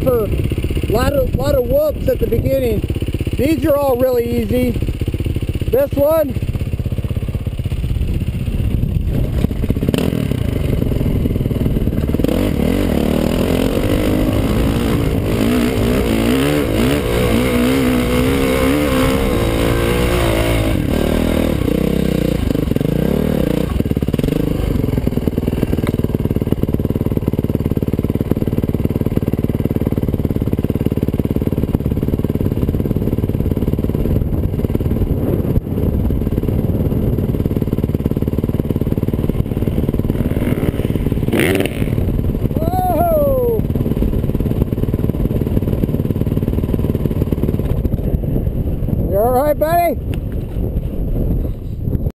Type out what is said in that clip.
for a lot of whoops at the beginning. These are all really easy. This one, whoa! You all right, buddy?